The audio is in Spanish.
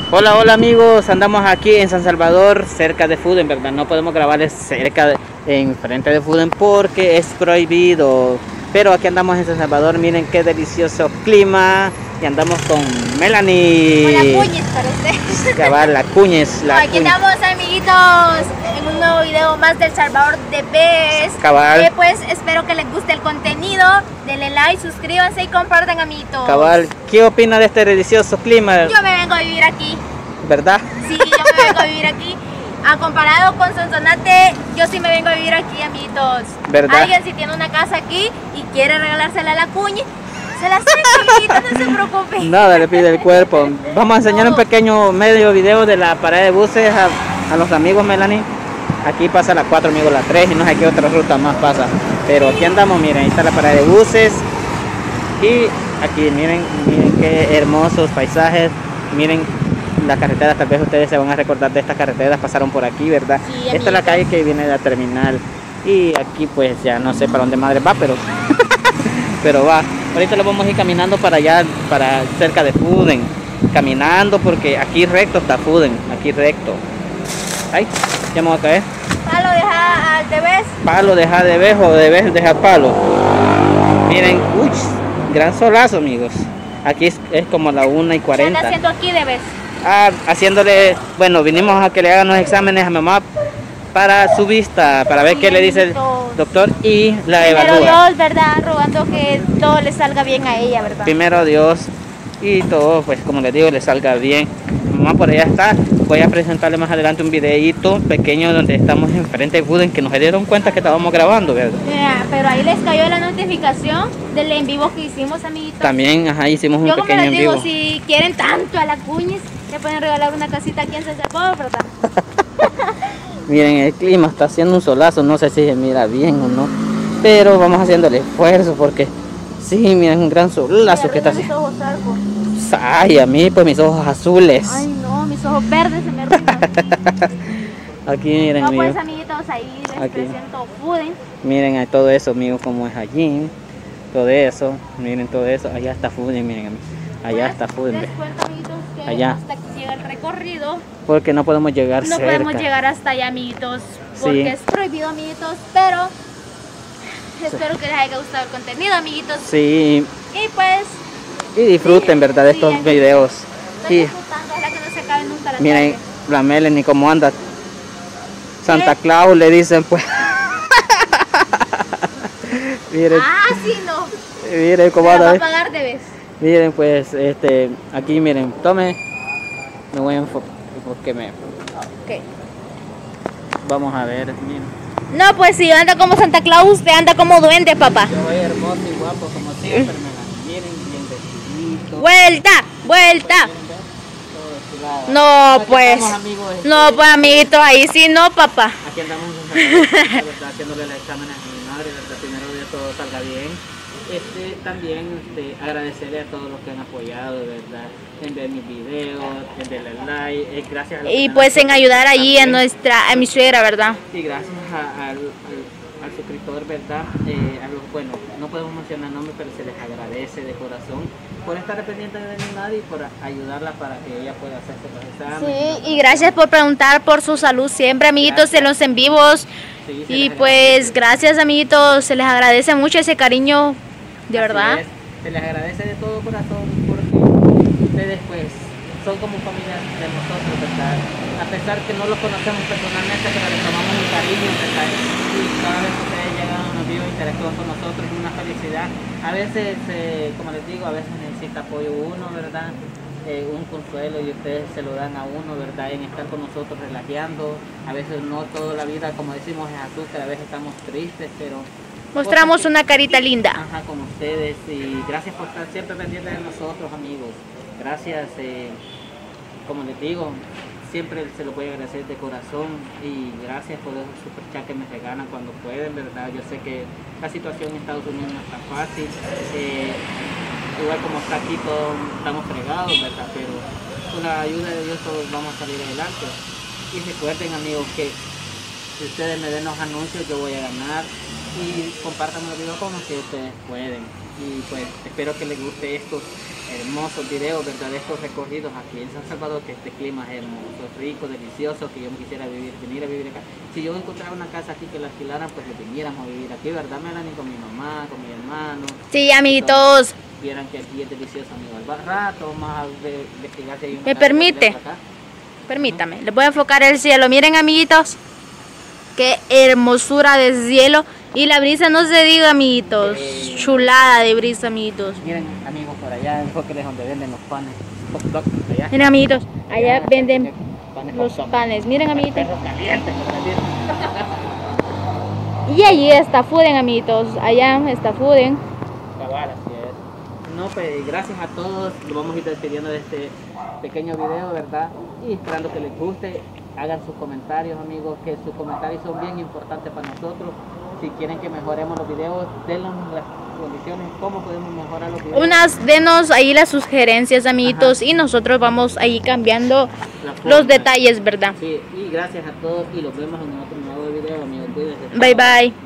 Hola, hola amigos, andamos aquí en San Salvador, cerca de Fuden, ¿verdad? No podemos grabarles cerca en frente de Fuden porque es prohibido. Pero aquí andamos en San Salvador, miren qué delicioso clima. Y andamos con Melanie. Hola, Cuñes para ustedes. Cabal, la Cuñes, la Aquí Cuñes. estamos, amiguitos, en un nuevo video más del Salvador de Vez. Cabal. Pues espero que les guste el contenido. Denle like, suscríbanse y compartan, amiguitos. Cabal, ¿qué opina de este delicioso clima? Yo me vengo a vivir aquí. ¿Verdad? Sí, yo me vengo a vivir aquí. Comparado con Sonsonate, yo sí me vengo a vivir aquí, amiguitos. ¿Verdad? Alguien si tiene una casa aquí y quiere regalársela a la Cuñi, se la saca, amiguitos, no se preocupe. Nada le pide el cuerpo. Vamos a enseñar un pequeño medio video de la parada de buses a los amigos, Melanie. Aquí pasa la 4, amigos, la 3 y no sé qué otra ruta más pasa. Pero aquí andamos, miren, ahí está la parada de buses. Y aquí, miren qué hermosos paisajes. Miren las carreteras, tal vez ustedes se van a recordar de estas carreteras, pasaron por aquí, ¿verdad? Sí, esta es la calle que viene de la terminal. Y aquí pues ya no sé para dónde madre va, pero pero va. Ahorita lo vamos a ir caminando para allá, para cerca de Fuden. Caminando porque aquí recto está Fuden, aquí recto. Ay, ya me voy a caer. Palo, deja al Vez. Palo, deja de vez o de vez, deja palo. Miren, uy, gran solazo, amigos. Aquí es como la 1:40. ¿Qué anda haciendo aquí de Vez? Haciéndole, bueno, vinimos a que le hagan los exámenes a mamá para su vista, para ver qué le dice el doctor y la Pero evalúa. Dios, ¿verdad? Rogando que todo le salga bien a ella, ¿verdad? Primero Dios y todo, pues como les digo, le salga bien. Mamá por allá está. Voy a presentarle más adelante un videíto pequeño donde estamos enfrente de Fuden, que nos dieron cuenta que estábamos grabando, ¿verdad? Pero ahí les cayó la notificación del en vivo que hicimos, amiguitos. También, ajá, hicimos un Yo como pequeño les en digo, vivo. si quieren tanto a la Cuñis, le pueden regalar una casita aquí en San Salvador, ¿verdad? Miren, el clima está haciendo un solazo, no sé si se mira bien o no, pero vamos haciendo el esfuerzo porque sí, miren, un gran solazo que está haciendo. Mis ojos arco. Ay, a mí pues mis ojos azules. Ay, no, mis ojos verdes se me arruinan. Aquí miren, No, pues, amigos. amiguitos, ahí les Aquí. presento Fuden. Miren ahí todo eso, amigos, como es allí. Todo eso, miren todo eso. Allá está Fuden, miren, amigos. Allá está Fuden. Les cuento, amiguitos, que Allá. hasta aquí llega el recorrido. Porque no podemos llegar No cerca. podemos llegar hasta allá, amiguitos, porque Sí. es prohibido, amiguitos, pero espero que les haya gustado el contenido, amiguitos. Sí, Y pues, y disfruten, ¿verdad? De estos sí, videos. estoy Y disfrutando, ojalá que no se acabe nunca la miren, tarde. la Melanie cómo anda. Santa Claus le dicen pues. Miren, Sí, no. miren cómo Pero va anda. a pagar de vez. Miren pues, aquí miren, tome. Me voy a enfocar porque Ok. vamos a ver, miren. No, pues si anda como Santa Claus, te anda como duende, papá. Yo voy hermoso y guapo como siempre, miren, bien vestidito. Vuelta, vuelta. Miren, ¿ven? Todo estilado. No, Aquí pues. estamos, amigos, No, pues, amiguito, ahí sí no, papá. Aquí andamos ¿verdad? Haciéndole los exámenes a mi madre, ¿verdad? Primero que todo salga bien. También agradecerle a todos los que han apoyado, ¿verdad? En ver mis videos, en darle like, gracias a los Y que pues en han ayudar allí a también. a mi suegra, ¿verdad? Y gracias al suscriptor, ¿verdad? Bueno, no podemos mencionar nombres, pero se les agradece de corazón por estar pendiente de mi madre y por ayudarla para que ella pueda hacerse los exámenes. Sí, y gracias por preguntar por su salud siempre, amiguitos, en los en vivos. Sí, se Y les pues agradece. gracias, amiguitos, se les agradece mucho ese cariño, de Así verdad. es. Se les agradece de todo corazón porque ustedes pues son como familia de nosotros, ¿verdad? A pesar que no los conocemos personalmente, pero les tomamos un cariño, ¿verdad? Y cada vez que ustedes llegan a unos vivos interactúan con nosotros, es una felicidad. A veces, como les digo, a veces necesita apoyo uno, ¿verdad? Un consuelo y ustedes se lo dan a uno, ¿verdad? En estar con nosotros relajando. A veces no toda la vida, como decimos, es azúcar, a veces estamos tristes, pero Mostramos una carita linda. ajá, con ustedes y gracias por estar siempre pendientes de nosotros, amigos. Gracias, como les digo, siempre se lo voy a agradecer de corazón y gracias por esos super chat que me regalan cuando pueden, ¿verdad? Yo sé que la situación en Estados Unidos no está fácil, igual como está aquí todos estamos fregados, ¿verdad? Pero con la ayuda de Dios todos vamos a salir adelante. Y recuerden, amigos, que si ustedes me den los anuncios yo voy a ganar. Y compartan el video como si ustedes pueden. Y pues espero que les guste estos hermosos videos, ¿verdad? De estos recorridos aquí en San Salvador, que este clima es hermoso, rico, delicioso, que yo me quisiera venir a vivir acá. Si yo encontrara una casa aquí que la alquilaran, pues que viniéramos a vivir aquí, ¿verdad, Melanie? Con mi mamá, con mi hermano. Sí, amiguitos. Vieran que aquí es delicioso, amigo. Al rato vamos a investigar si hay una ¿Me casa permite? por acá. Permítame, les voy a enfocar el cielo. Miren, amiguitos, qué hermosura de cielo. Y la brisa no se diga, amiguitos. Chulada de brisa, amiguitos. Miren, amigos, por allá, enfóquenles donde venden los panes. Hot dog, allá. Miren, amiguitos, allá venden panes los hot dog. panes. Miren, amiguitos. Perros calientes, Y allí está Fuden, amiguitos. Allá está Fuden. cabal, así es. No, pues gracias a todos. Lo vamos a ir despidiendo de este pequeño video, ¿verdad? Y esperando que les guste. Hagan sus comentarios, amigos, que sus comentarios son bien importantes para nosotros. Si quieren que mejoremos los videos, dennos las condiciones, cómo podemos mejorar los videos. Denos ahí las sugerencias, amiguitos. Ajá. Y nosotros vamos ahí cambiando los detalles, ¿verdad? Sí, y gracias a todos y los vemos en otro nuevo video, amigos. Cuídense. Bye, bye.